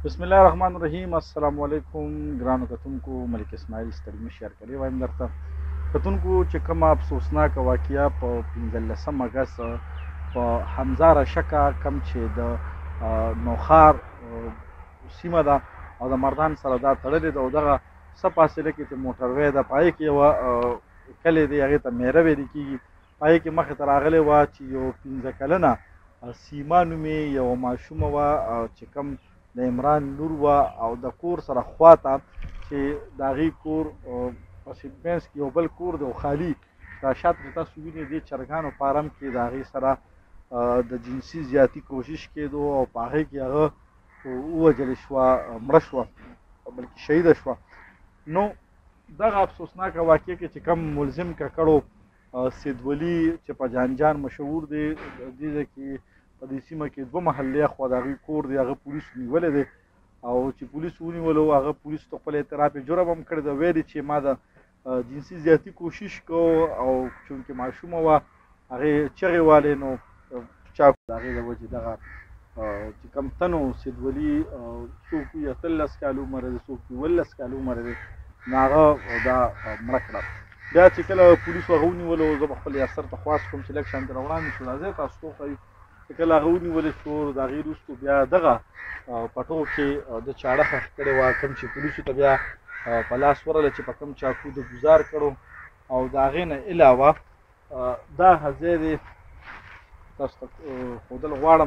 بسم الله الرحمن الرحیم. السلام علیکم ګرانو کتونکو. ملک اسماعیل ستړي شیر کړی وایم درته کتونکو چې کومه افسوسناکه واقعه په 15 اګست په همزاره شکه کم چې د نوخار سیمه ده او د مردان سره دا تړلې ده او دغه څه فاصله کې چې موټروی ده پای کې یوه کلی دی هغې ته میره ویل کېږي. پای کې مخې ته راغلی وه چې یو 15 کلنه سیما نومې یوه ماشومه وه چې کوم د عمران لور وه او د کور سره خواته چې د هغې کور پسې منځ کې یو بل کور دی او خالي دا شاته چې تاسو وینئ دې چرګانو فارم کې د هغې سره د جنسي زیاتي کوشش کېدو او په هغې کې هغه ووژلې شوه، مړه شوه بلکې شهیده شوه. نو دغه افسوسناکه واقعه کې چې کوم ملزم ککړو سیدولي چې په جانجان مشهور دی، دې ځای کې په دې سیمه کې 2 محلې خوا د هغې کور دی، هغه پولیسو نیولی دی او چې پولیسو ونیولو هغه پولیسو ته خپل اعتراف جرم هم کړی دی. ویلي چې ما د جنسي زیاتي کوشش کو او چونکې ماشومه وه هغې چغې والې نو چاکو د هغې د وجې دغه چې کوم تن و سیدولي څوک وي 18 کاله عمر دی، څوک وي 17 کاله عمر دی، نو هغه دا مړه کړه. بیا چې کله پولیسو هغه ونیولو زه به خپل یاسر ته خواست کوم چې لږ شانتې راوړاندې شو راځئ تاسو ته وښایو. چې کله هغه ونیولې شو د هغې وروستو بیا دغه پټو کې د چاړه خښ کړې وه کوم چې پولیسو ته بیا په لاس ورغله چې په کوم چاقو د ګزار کړو او د هغې نه علاوه دا ځای دی تاسو ته ښودل غواړم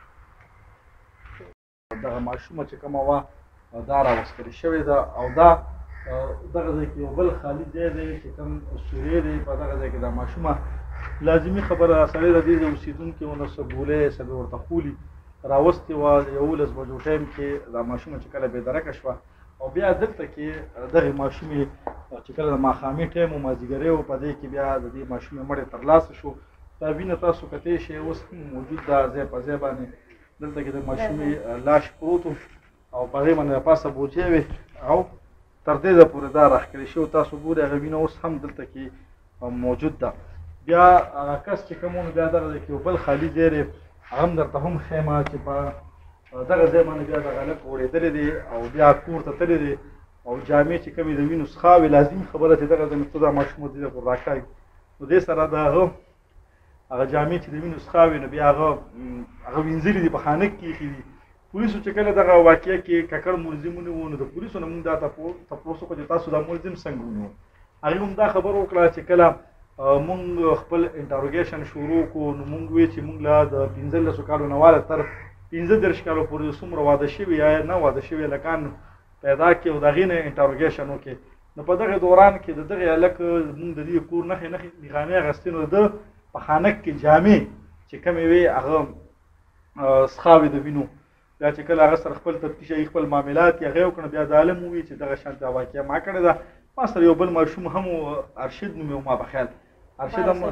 دغه ماشومه چې کومه وه دا راوستلې شوې ده او دا دغه ځای کې یو بل خالي ځای دی چې کوم سورې دی په دغه ځای کې دا ماشومه لازمي خبره سړی د دې ځای اوسېدونکي ونه څه ګولۍ څه به ورته خولي راوستې وه 11 بجو ټایم کې دا ماشومه چې کله بېدرکه شوه او بیا دلته کې دغې ماشومې چې کله د ماښامي ټایم و مازدیګری و په دې کې بیا د دې ماشومې مړی ترلاسه شو. دا وینه تاسو کتی شئ اوس هم موجود ده ځای په ځای باندې. دلته کې د ماشومې لاش پروت او په هغې باندې د پاسه بوجۍ وې او تر دې ځایه پورې دا راښکلې شوي تاسو ګورئ هغه وینه اوس هم دلته کې موجود ده. بیا هغه کس چې کوم و بیا دغه ځای کې یو بل خالي ځای دی هغه هم درته هم ښیم چې په دغه ځای باندې بیا دغه هلک غوړېدلی دی او بیا کور ته تللی دی او جامې چې کومې د وینو څښاوې لازمي خبره چې دغه ځای نه ته دا ماشوم دې ځای پورې راکاږي نو دې سره د هغه جامې چې د وینو څښاوې نو بیا هغه وینځلي دي په خانک کې ایښي دي. پولیسو چې کله دغه واقعه کې ککړ ملزم ونیو نو د پولیسو نه مونږ دا تپوس وکړو چې تاسو دا ملزم څنګه ونیو. هغې هم دا خبره وکړه چې کله مونږ خپل انټروګیشن شروع کړو نو مونږ وی چې مونږ له د 15 کالو نه واله تر 15 کالو پورې څومره واده شوي یا نه واده شوي هلکان پیدا کړي او د هغې نه انټروګیشن وکړي. نو په دغه دوران کې د دغې هلک مونږ د دې کور نښې نښانې اخیستې نو د په خانک کې جامې چې کومې وې هغه څښاوې د وینو. بیا چې کله هغه سره خپل تفتیش یې خپل معاملات یې هغې وکړه بیا د عالم ووایي چې دغه شانته واقعه ما کړې ده. ما سره یو بل ماشوم هم ارشد نومې و ما په خیال ارشد هم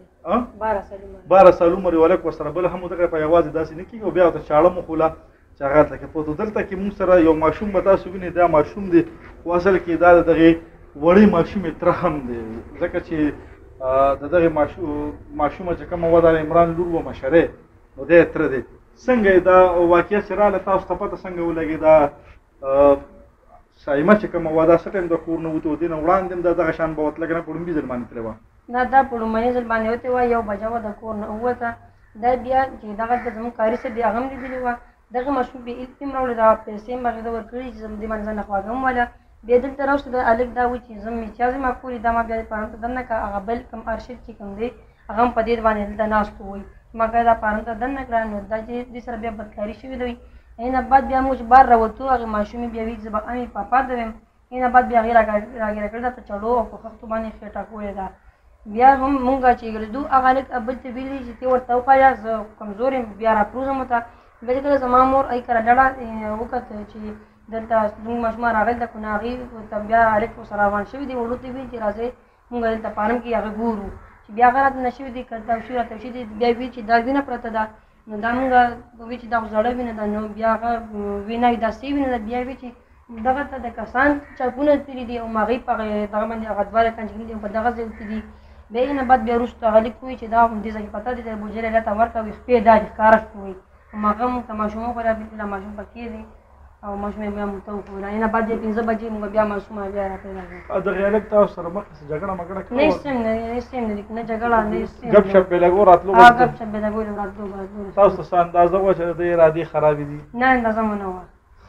12 سال عمر یو هلک ورسره بل هم دغه په یوازې داسې نه کېږي او بیا ورته چاړه مخوله چې هغه هلته کې پروت و. دلته کې مونږ سره یو ماشوم به تاسو وینئ دا ماشوم دی خو اصل کې دا د دغې وړې ماشومې تره هم دی ځکه چې د دغې ماشومه چې کومه وه د عمران لور وه مشرې نو دی تره دی. څنګه دا واقعه چې راغله تاسو ته پته څنګه ولګېده saima چې کومه وه دا څه ټایم د کور نه وتو دې نه وړاندې هم دغه شان به وتله که نه په لومړي ځل باندې تلې وه دا په لومړني ځل باندې وتې وه 1 بجه وه د کور نه ووته. دا بیا چې دغلته زموږ کاري صاحب بیا هغه هم لیدلې وه دغه ماشوم بیا الفي هم راوړې دا پیسې هم هغې ته ورکړي چې دې باندې ځان خواږه هم وله. بیا دلته راوشته د هلک دا وایي چې زه امتیاز یم کولې دا ما بیا د فارم ته دننه کړه. هغه بل کوم ارشد چې کوم دی هغه هم په دې باندې دلته ناست وایي ما بیا دا فارم ته دننه کړه نو دا چې دې سره بیا بدکاري شوې ده وي. هغې نه بعد بیا موږ چې بار راوتو هغې ماشومې بیا وایي چې زه به امې پاپا ته ویم. هغې نه بعد بیا هغې راګیره کړې ده په چړو او په خښتو باندې خېټه کولې ده. بیا هم مونږ چې لیدو هغه هلک بل ته ویلي چې ته ورته وښایه زه کمزور یم بیا راپروزم ورته. بیا چې کله زما مور هغې کله ډډه وکتل چې دلته زموږ ماشومان راغلي ده خو نه هغې ورته بیا هلک ورسره روان شوي دي وړو ته ویل چې راځئ مونږ دلته فارم کې هغې ګورو چې بیا هغه راته نه شوي دي که تاوشي راته شوي دي بیا ویل چې دا وینه پرته ده نو دا مونږ ویل چې دا خو زړه وینه ده نو بیا هغه وینه وي دا سې وینه ده. بیا ویل چې دغه ته د کسان چاقونه تللي دي او هغې په دغه باندې هغه 2 لکان چې کوم دي په دغه ځای وتلي دي. بیا یې نه بعد بیا وروسته هغه لیک وایي چې دا همدې ځای کې پته دي چې بوجۍ راته ورکړه وي خپې دا دي ښکاره شوی هماغه هم که ماشوم وخوري بلکل ماشوم پکې دی او ماشوم بیا موږ ته وښوده نه بعد 15 بجې موږ بیا ماشوم بیا راپیدا کړ دغه هلک تاسو سره مخکې څه جګړه مګړه نه سیم نه جګړه نه سیم ګپ شپ به لګو راتلو ګپ شپ به لګو راتلو تاسو څه اندازه وه چې د ارادې خرابې دي نه اندازه مو نه وه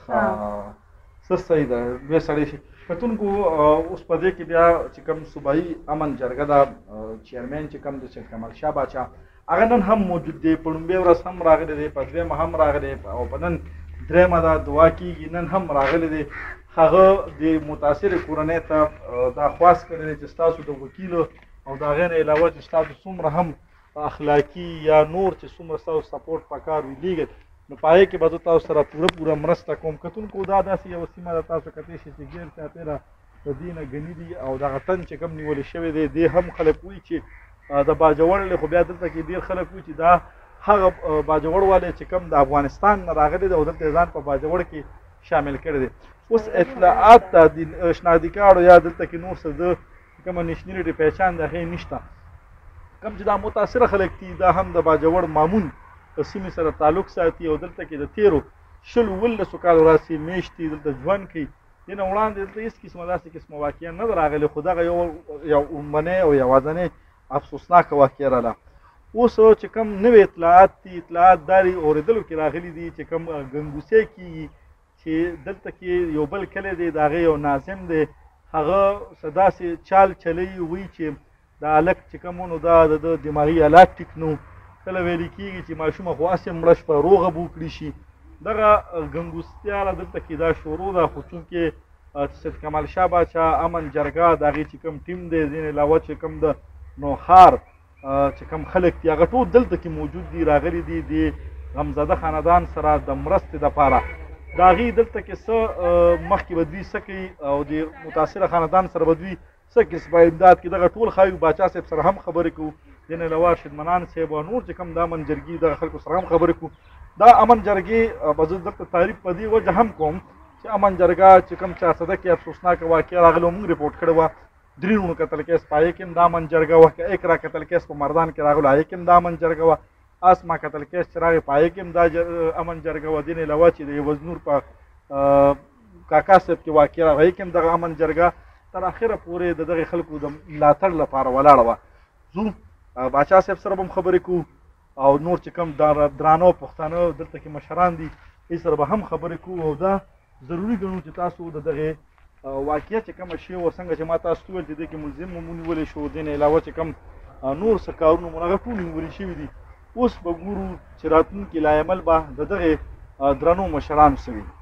څه صحیح ده بیا سړی شي کتونکو اوس په دې کې بیا چې کوم صوبایي امن جرګه ده چیرمین چې کوم د سید کمال شاه باچا هغه نن هم موجود دی په لومبۍ ورځ هم راغلی دی په دویمه هم راغلی او په نن درېیمه ده دعا کېږي نن هم راغلی دی هغه د متاثرې کورنۍ ته دا خواست کړی دی چې ستاسو د وکیلو او د هغې نه علاوه چې ستاسو څومره هم اخلاقي یا نور چې څومره ستاسو سپورټ پکار وي لیږئ نو په هغې کې به زه تاسو سره پوره مرسته کوم کتونکو دا داسې یوه سیمه ده تاسو کتلی شئ چې ګیر چاپېره د دې نه ګني دي او دغه تن چې کوم نیولی شوی دی دې هم خلک وایي چې د باجوړ خو بیا دلته کې ډېر خلک وایي چې دا هغه باجوړ والی چې کوم د افغانستان نه راغلی دی او دلته ځان په باجوړ کې شامل کړی دی اوس اطلاعات د شناختی کارډ یا دلته کې نور څه د کومه نیشنلټي پہچان د هغې نشته کوم چې دا متاثره خلک دي دا هم د باجوړ مامون په سیمې سره تعلق ساتي او دلته کې د تیرو 15 کالو راځي میشتي دلته ژوند کوي دې نه وړاندې دلته هېڅ قسمه داسې قسمه واقعه نه ده راغلې خو دغه یو عمومنۍ او یوازنۍ افسوسناکه واقعه راله اوس چې کوم نوې اطلاعات دي اطلاعات داري اورېدلو کې راغلي دي چې کوم ګنګوسۍ کېږي چې دلته کې یو بل کلی دی د هغې یو ناظم دی هغه څه داسې چال چلی وایي چې دا هلک چې کوم نو دا د دماغي حالات ټیک نه کله ویل کېږي چې ماشومه خو هسې مړه شپه روغه به وکړي شي دغه ګنګوستیاله دلته کې دا شروع ده خو چونکې سید کمال شاه باچا امن جرګه د هغې چې کوم ټیم دی ځینې علاوه چې کوم د نوښار چې کوم خلک دي هغه ټول دلته کې موجود دي راغلي دي د غمزده خاندان سره د مرستې دپاره د هغې دلته کې څه مخکې به دوی څه کوي او د متاثره خاندان سره به دوی څه قسمه امداد کوي دغه ټول ښایي باچا صاحب سره هم خبرې کوو دین علاوه شدمنان صاحب او نور چې کوم د امن جرګې دغه خلکو سره هم خبرې کوو دا امن جرګې به زه دلته تعریف په دې وجه هم کوم چې امن جرګه چې کوم 400 کې افسوسناکه واقعه راغله موږ ریپورټ کړې وه درې لوڼو کتل کیس په هغې کې هم د امن جرګه وه ایک را کتل کیس په مردان کې راغلو هغې کې هم د امن جرګه وه اسما کتل کیس چې راغی په هغې کې هم دا امن جرګه وه دین علاوه چې د یوزنور په کاکا صاحب کې واقع راغی هغې کې هم دغه امن جرګه تر اخره پورې د دغې خلکو د ملاتړ لپاره ولاړه وه ځو باچا صاحب سره به هم خبرې کوو او نور چې کوم درانه پښتانه دلته کې مشران دي هغې سره به هم خبرې کوو او دا ضروري ګڼو چې تاسو د دغې واقعه چې کومه شی وه څنګه چې ما تاسو ته وویل چې دې کې ملزم مو ونیولی شو دې نه علاوه چې کوم نور څه کارونه مو هغه ټول نیولي شوي دي اوس به ګورو چې راتلونکي لایعمل به د دغې درنو مشرانو څه وي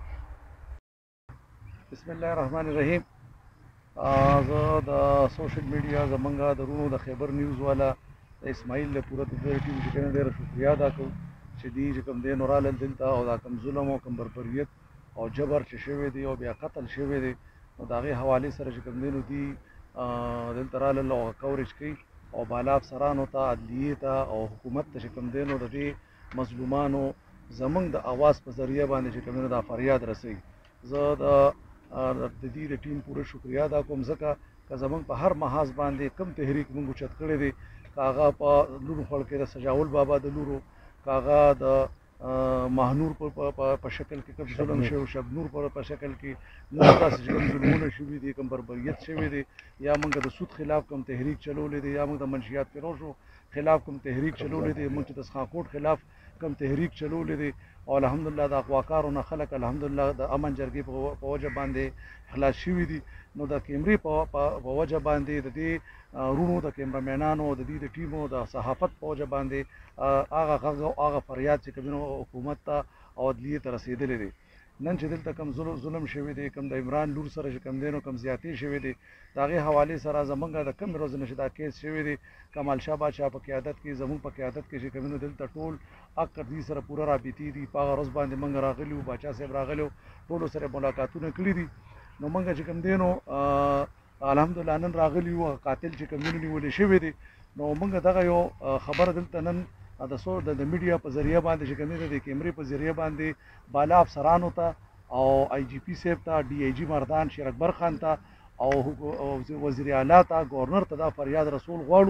بسم الله الرحمن الرحیم زه د سوشل میډیا زمونږ د رونو د خیبر نیوز والا د اسماعیل له پوره ټیم چې کوم ډېره شکریا ادا کوو چې دوی چې کوم دی نو رالل دلته او دا کوم ظلم او کوم بربریت او جبر چې شوی دی او بیا قتل شوی دی نو د هغې حوالې سره چې کوم دی نو دوی دلته رالل او کوریج کوي او بالا افسرانو ته عدلیې ته او حکومت ته چې کوم دی نو د دې مظلومانو زمونږ د اواز په ذریعه باندې چې کوم دی دا فریاد رسوي زه د دې د ټیم پوره شکریا ادا کوم ځکه که زمونږ په هر محاذ باندې کم تحریک مونږ اوچت کړی دی که هغه په لورو خړ کې د سجاول بابا د لورو که هغه د ماهنور په شکل کې کوم ظلم شوی شبنور په شکل کې نور داسې کوم ظلمونه شوي دي کوم بربریت شوی دی یا موږ د سود خلاف کوم تحریک چلولی دی یا موږ د منشیات فروشو خلاف کوم تحریک چلولی دی موږ چې د سخاکوټ خلاف کوم تحریک چلولی دی او الحمدلله د اغواکارو نه خلک الحمدلله د امن جرګې په وجه باندې خلاص شوي دي نو د کیمرې په وجه باندې د دې رونو د کیمرامینانو د دې د ټیمو د صحافت په وجه باندې هغه غږ او هغه فریاد چې کوم حکومت ته او عدلیې ته رسېدلی دی نن چې دلته کوم ظلم شوی دی کوم د عمران لور سره چې کوم دی نو کوم زیاتې شوی دی د هغې حوالې سره زمونږ د کوم ورځې نه چې دا کیس شوی دی کمال شاه باچا په قیادت کې زمونږ په قیادت کې چې کوم دی دلته ټول اکر دې سره پوره رابطې دي په هغه ورځ باندې موږ راغلي وو باچا صاحب راغلی وو ټولو سره ملاقاتونه کړي دي نو موږ چې کوم دی نو الحمدلله نن راغلي وو قاتل چې کوم دی نیولی شوی دی نو موږ دغه یو خبره دلته نن د میډیا په ذریعه باندې چې کوم دی د کیمرې په ذریعه باندې بالا افسرانو ته او آی جی پی صاحب ته ډي آی جي مردان شیر اکبر خان ته او وزیر اعلی ته گورنر ته دا فریاد رسول غواړو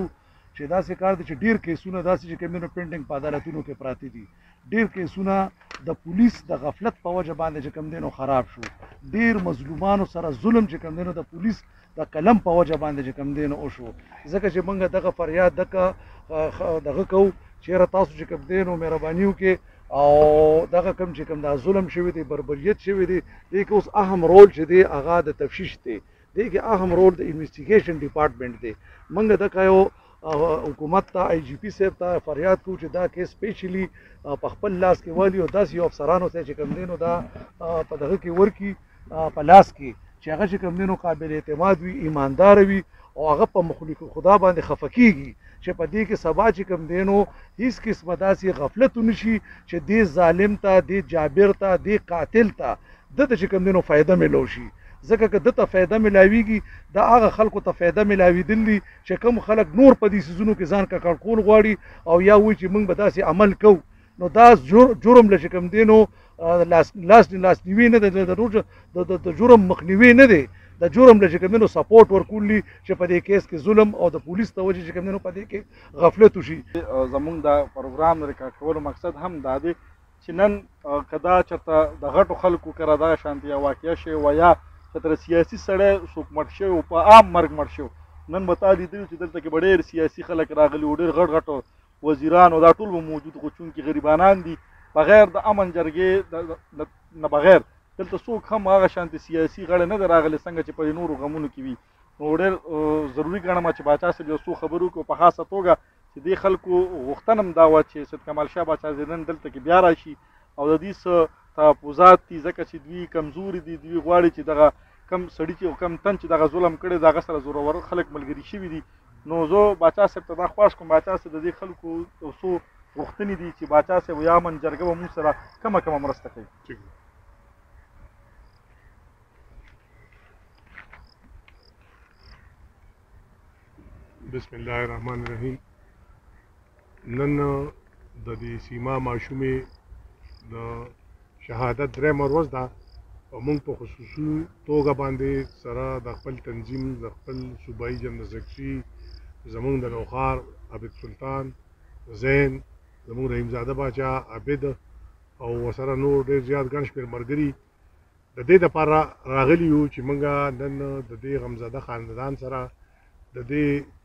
چې داسې کار دی چې ډېر کیسونه داسې چې کوم دي پینډینګ په عدالتونو کې پراته دي ډېر کیسونه د پولیس د غفلت په وجه باندې چې کوم دی نو خراب شو ډېر مظلومانو سره ظلم چې کوم دی نو د پولیس د قلم په وجه باندې چې کوم دی نو وشو ځکه چې موږ دغه فریاد دغه کوو چېرې تاسو چې کوم دی نو مهرباني وکړئ او دغه کوم چې کوم دا ظلم شوی دی بربریت شوی دی دې کې اوس اهم رول چې دی هغه د تفتیش دی دې کې اهم رول د انویسټیګیشن ډپارټمنټ دی موږ دغه یو حکومت ته آی جی پی صاحب ته فریاد کوو چې دا کیس سپیشلی په خپل لاس کې والي او داسې یو افسرانو ته چې کوم دی نو دا په دغه کې ورکي په لاس کې چې هغه چې کوم دی نو قابل اعتماد وي ایماندار وي او هغه په مخلوق خدا باندې خفه کیږي چې په دې کې سبا چې کوم دی نو هیڅ قسمه داسې غفلت ونشي چې دې ظالم ته دې جابر ته دې قاتل ته دته چې کوم دی نو فایده ملو شي ځکه که دته فایده ملاویږي د هغه خلکو ته فایده ملاویدل دي چې کوم خلک نور په دې سیزونو کې ځان ککړکول غواړي او یا وایي چې موږ به داسې عمل کوو نو دا جرم له چې کوم دی نو لاسنیوي نه دی د جرم مخنیوي نه دی د جرم له چې کوم دی نو سپورټ ورکولی چې په دې کیس کې ظلم او د پولیس ته وجه چې کوم دی نو په دې کې غفلت وشي زموږ د پروګرام د ریکارډ کولو مقصد هم دا دی چې نن که دا چېرته د غټو خلکو کره دغه شانتې یو واقعه شوې وه یا چېرته سیاسي سړی څوک مړ شوی و په عام مرګ مړ شو نن به تا لیدلي چې دلته کې به ډېر سیاسي خلک راغلي وو ډېر غټ غټ وزیران او دا ټول به موجود خو چونکې غریبانان دي بغیر د امن جرګې نه بغیر دلته څوک هم هغه شانتې سیاسي غړی نه دی راغلی څنګه چې په نورو غمونو کې وي نو ډېر ضروري ګڼم چې باچا صاحب یو څو خبرو وکړو په خاصه توګه چې دې خلکو غوښتنه هم دا وه چې سید کمال شاه باچا زیدن دلته کې بیا راشي او د دې څه تحفظات دي ځکه چې دوی کمزوري دي دوی غواړي چې دغه کم سړي چې کم تن چې دغه ظلم کړی د هغه سره زورور خلک ملګري شوي دي نو زه باچا صاحب ته دا خواست کوم باچا صاحب د دې خلکو یو څو غوښتنې دي چې باچا صاحب یا امن جرګه به موږ سره کمه مرسته کوي بسم الله الرحمن الرحیم نن د دې سیما ماشومې د شهادت درېیمه ورځ ده او موږ په خصوصي توګه باندې سره د خپل تنظیم د خپل صوبایي جنرال سکرټري زموږ د نوخار عابد سلطان زین زموږ رحیمزاده باچا عابد او ورسره نور ډېر زیات ګڼ شمېر ملګري د دې دپاره راغلي یو چې موږ نن د دې غمزاده خاندان سره د دې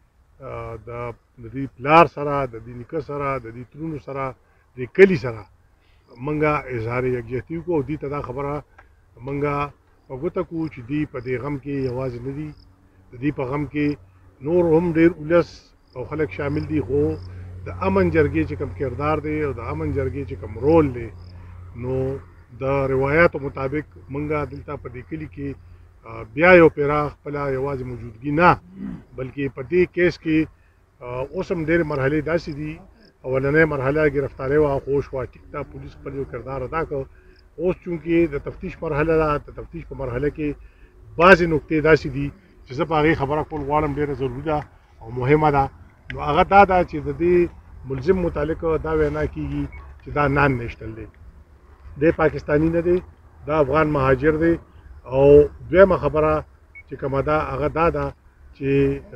پلار سره د دې نیکه سره د دې ترونو سره د کلي سره موږ اظهار یکجهتي وکړو او دې ته دا خبره موږ په ګوته کړو چې دوی په دې غم کې یوازې نه دي د دې په غم کې نور هم ډېر ولس او خلک شامل دي خو د امن جرګې چې کوم کردار دی او د امن جرګې چې کوم رول دی نو د روایاتو مطابق موږ دلته په دې کلي کې بیا یو پیرا خپله یوازې موجودګي نه بلکې په دې کیس کې اوس هم ډېرې مرحلې داسې دي اولنۍ مرحله ګرفتارۍ وه خو شوه ټیک ده پولیس خپل یو کردار ادا کړ اوس چونکې د تفتیش مرحله ده د تفتیش په مرحله کې بعضې نکتې داسې دي چې زه په هغې خبره کول غواړم ډېره ضروري ده او مهمه ده نو هغه دا ده چې د دې ملزم متعلق دا وینا کېږي چې دا نان نیشنل دی دی پاکستانی نه دی دا افغان مهاجر دی او دویمه خبره چې کومه ده هغه دا ده چې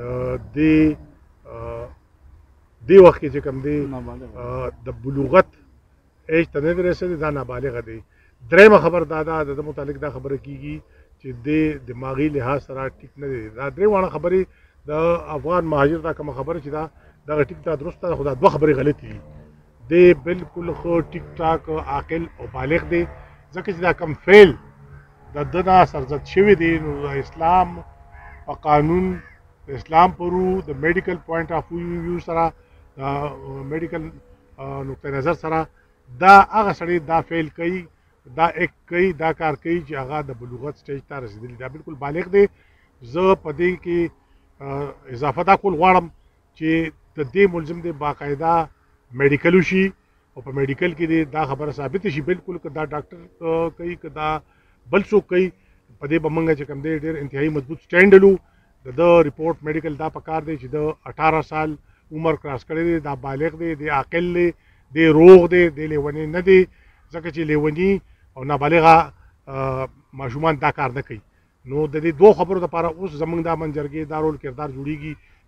دې وخت کې چې کوم دی د بلوغت ایج ته نه دی رسېدی دا نابالغه دی درېیمه خبر دا ده د متعلق دا خبره کېږي چې دې دماغي لحاظ سره ټیک نه دی دا درې واړه خبرې د افغان مهاجر دا کومه خبره چې دغه ټیک ده درسته ده خو دا دوه خبرې غلطې دي دی بالکل ښه ټیک ټاک عاقل او بالغ دی ځکه چې دا کم فعل د ده نه سرزد شوی دی نو د اسلام په قانون د اسلام په رو د میډیکل پوینټ آف ویو سره د میډیکل نقطه نظر سره دا هغه سړی دا فعل کوي دا ایک کوي دا کار کوي چې هغه د بلوغت سټیج ته رسېدلی دا بالکل بالغ دی زه په دې کې اضافه دا کول غواړم چې د دې ملزم دی باقاعده میډیکل وشي او په میډیکل کې دی دا خبره ثابته شي بالکل که دا ډاکټر کوي که دا بل څوک کوي په دې به موږ چې کوم دی ډېر انتهایي مضبوط سټینډ لرو د رپورټ میډیکل دا پکار دی چې د 18 سال عمر کراس کړی دی دا بالغ دی دی عاقل دی دی روغ دی دی لیونی نه دی ځکه چې لیونی او نابالغه ماشومان دا کار نه کوي نو د دې دوه خبرو لپاره اوس زموږ د امن جرګې دا رول کردار جوړیږي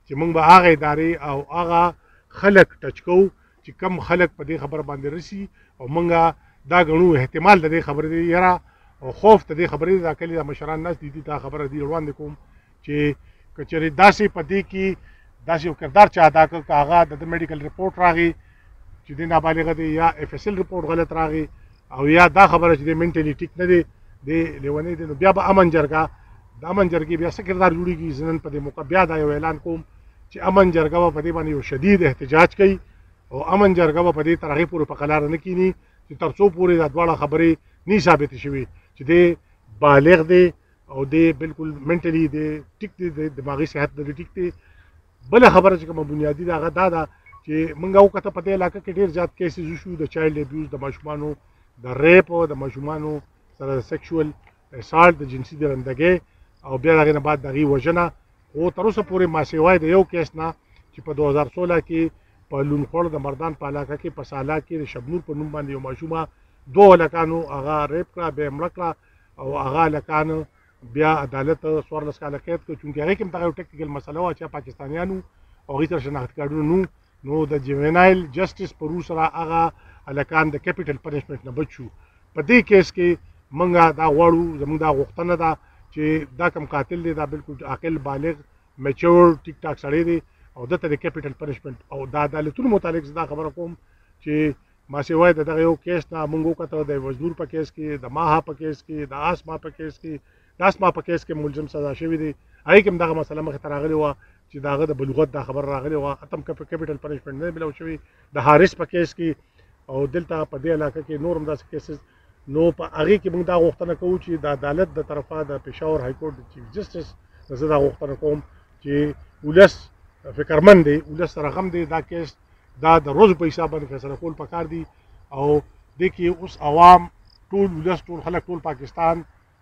چې موږ به هغه ادارې او هغه خلک ټچ کوو چې کم خلک په دې خبره باندې رسي او موږ دا ګڼو احتمال د دې خبرې دی یاره او خوف د دې خبرې دا کلی د مشران ناس دي دا خبره دی وړاندې کوم چې کچېرې داسې په دې کې داسې یو کردار چا ادا کړ که هغه د میډیکل رپورټ راغی چې دی نابالغه دی یا اف اس ال رپورټ غلط راغی او یا دا خبره چې دی منټلی ټیک نه دی دی لیونی دی نو بیا به امن جرګه د امن جرګې بیا څه کردار جوړېږي زه نن په دې موقع بیا دا یو اعلان کوم چې امن جرګه به په دې باندې یو شدید احتجاج کوي او امن جرګه به په دې تر هغې پورې په قلاره نه کینی چې تر څو پورې دا دواړه خبرې نه ثابتې شوي چې دی بالغ دی او دی بالکل منټلی دی ټیک دی د دماغي صحت د ټیک دی بله خبره چې کومه بنیادي ده هغه دا ده چې موږ وکته په دې علاقه کې ډېر زیات کیسز وشو د چایلډ ابیوز د ماشومانو د ریپ او د ماشومانو سره د سیکشوال اسالټ د جنسي درندګۍ او بیا د هغې نه بعد د هغې وژنه خو تر اوسه پورې ما سوای د یو کیس نه چې په 2016 کې په لونخوړ د مردان په علاقه کې په سالا کې د شبنور په نوم باندې یو ماشومه 2 هلکانو هغه ریپ کړه بیا یې مړه کړه او هغه هلکان بیا عدالت 14 کاله قید کړ چونکې هغې کې هم دغه یو ټیکنیکل مسله وه چې پاکستانیانو او هغې سره شناختي کارډونه نو د جوینایل جسټس په روح سره هغه هلکان د کیپیټل پنشمنټ نه بچ شو په دې کیس کې موږ دا غواړو زموږ دا غوښتنه ده چې دا کم قاتل دی دا بالکل عاقل بالغ میچور ټیک ټاک سړی دی او دته د کیپیټل پنشمنټ او د عدالتونو متعلق دا خبره کوم چې ما سوای دغه یو کیس نه موږ وکړو د وزنور په کیس کې د ماها په کیس کې د اسما په کیس کې د اسما په کیس کې ملزم سزا شوی دی هغې کې هم دغه مسله مخې ته راغلې وه چې د هغه د بلوغت دا خبر راغلی وه اتم کیپیټل پنشمنټ نه ملو شوی د حارث په کیس کې او دلته په دې علاقه کې نور هم داسې کیسز نو په هغې کې موږ دا غوښتنه کوو چې د عدالت د طرفه د پېښور های کورټ د چیف جسټس زه دا غوښتنه کوم چې ولس فکرمند دی ولس سره غم دی دا کیس دا د روز په حساب باندې فیصله کول پکار دي او دې کې اوس عوام ټول ولس ټول خلک ټول پاکستان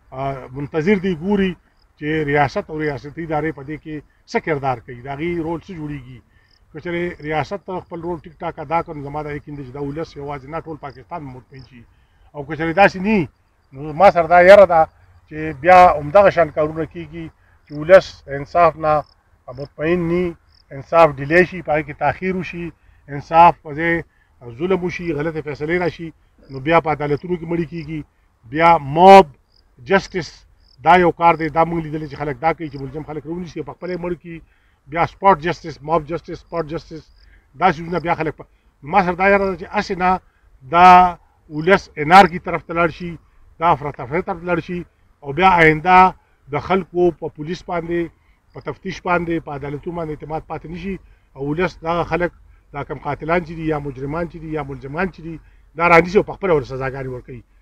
منتظر دی ګوري چې ریاست او ریاستي ادارې په دې کې څه کردار کوي د هغې رول څه جوړېږي که چېرې ریاست خپل رول ټیک ټاک ادا کړي زما دا یقین دی چې دا ولس یوازې نه ټول پاکستان مطمئن شي او که چېرې داسې نه نو ما سره دا یاره ده چې بیا همدغه شان کارونه کېږي چې ولس انصاف نه مطمئن ني انصاف ډیلی شي په هغې کې تاخیر وشي انصاف په ځای ظلم وشي غلطې فیصلې راشي نو بیا په عدالتونو کې مړي کېږي بیا موب جسټس دا یو کار دی دا موږ لیدلی چې خلک دا کوي چې ملزم خلک راونیسي او په خپله یې مړ کړي بیا سپاټ جسټس موب جسټس سپاټ جسټس دا څیزونه بیا خلک ما سره دا یاره ده چې هسې نه دا ولس انارکي طرف ته لاړ شي دا افراطفرۍ طرف ته لاړ شي او بیا آینده د خلکو په پولیس باندې په تفتیش باندې په عدالتونو باندې اعتماد پاتې نه شي او ولس دغه خلک دا کم قاتلان چې دي یا مجرمان چې دي یا ملزمان چې دي دا رانیسي او په خپله ور سزاګانې ورکوي